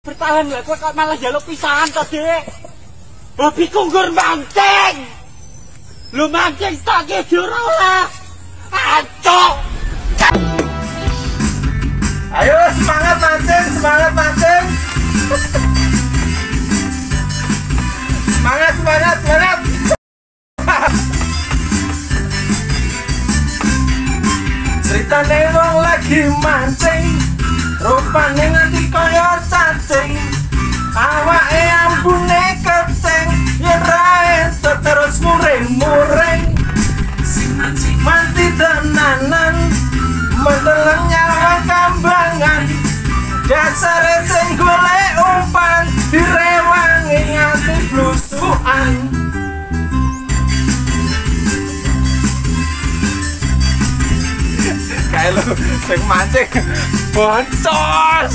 bertahan lho, kowe kok malah njaluk pisahan to, Dik. Hobiku nggur mancing. Lu mancing tak ki ora oleh. Ancok. Ayo semangat mancing, semangat mancing. Semangat, semangat, semangat. Ceritane wong lagi mancing, rupane nganti kaya cacing. Awake ambune keceng, yen ra entuk terus muring-muring. Mati tenanan, mendeleng nyawa kambangan. Dasare sing golek umpan, direwangi nganti blusukan. Kayak lu sing mancing boncos.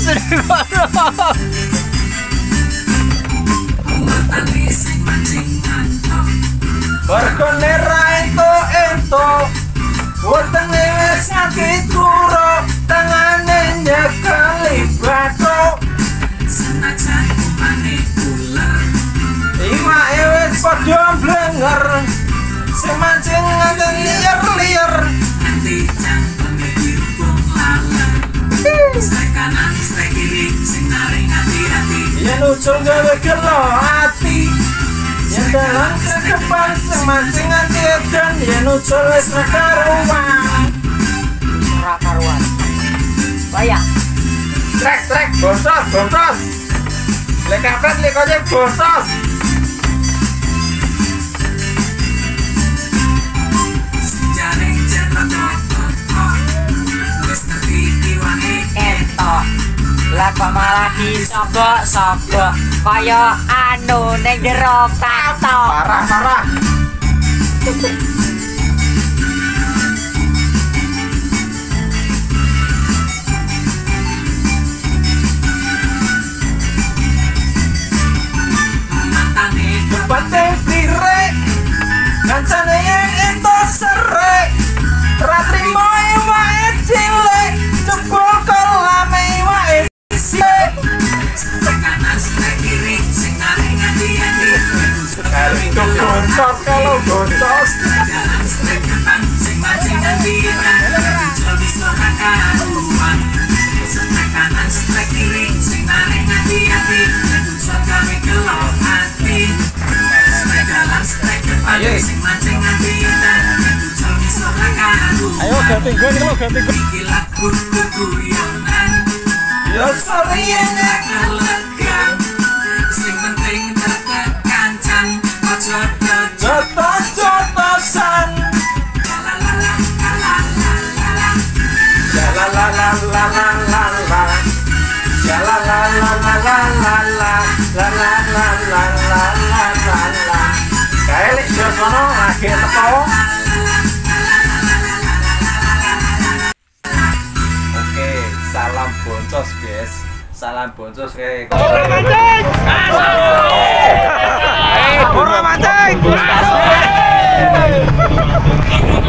Barkone ra entuk, wetenge wis sakit turu, tangane nyekeli bathuk. Senajan umane ular, iwake wis padha blenger, sing mancing nganti liyer-liyer. Nanti jantungnya dirubung laler, strek kanan, strek kiri, sing naring hati-hati. Yen ucul gawe gelo ati, yen dalan kedepan semancing nganti edan, yen ucul wis ra karuan. Ora karuan. Wayah. Trek, bosos. Lek kapet lek kaya bosos. Senjane jatuh. Wis tepi iwange Entok. Lah kok malah disogok-sogok kaya anu ning jero katok. Parah. Depan direk, ngancane yang itu serek. Ratrimo iwae cilik, jebul kolame iwae sik. Tekanan sing kiri, sing naring hati-hati. Sekali itu boncos kalau boncos. Jalan sing depan, sing mancing hati-hati. Jual bisa karuan. Tekanan sing kiri, sing naring hati-hati. Jual kami gelo hati. Ayo ganti gue nih lo, ganti gue. Ya sorrynya kelegan, sing penting deket kancan, jotos-jotosan. Kayak sono lagi teko. Oke, salam boncos, guys. Salam boncos kayak. Ora mancing.